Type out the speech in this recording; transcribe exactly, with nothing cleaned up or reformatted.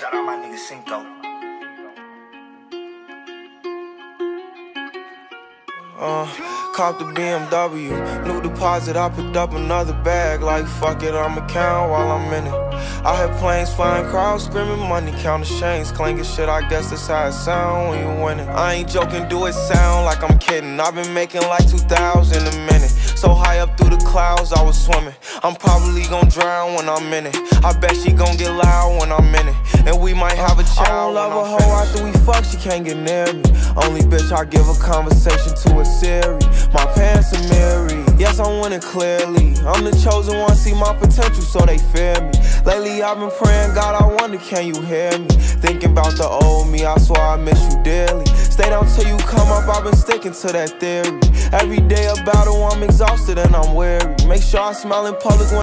Shout out my nigga Cinco. Uh, caught the B M W, new deposit, I picked up another bag. Like fuck it, I'ma count while I'm in it. I heard planes flying, crowds screaming, money counting chains, clanking shit. I guess that's how it sound when you winning. I ain't joking, do it sound like I'm kidding. I've been making like two thousand a minute. So high up through the clouds, I was swimming. I'm probably gon' drown when I'm in it. I bet she gon' get loud when I'm in it. And we might have a child. I don't love a hoe after we fuck, she can't get near me. Only bitch I give a conversation to a Siri. My pants are mirrored. Yes, I'm winning clearly. I'm the chosen one, see my potential, so they fear me. Lately I've been praying, God, I wonder, can you hear me? Thinking about the old me, I swear I miss you dearly. Stay down till you come up, I've been sticking to that theory. Every day a battle, I'm exhausted and I'm weary. Make sure I smile in public when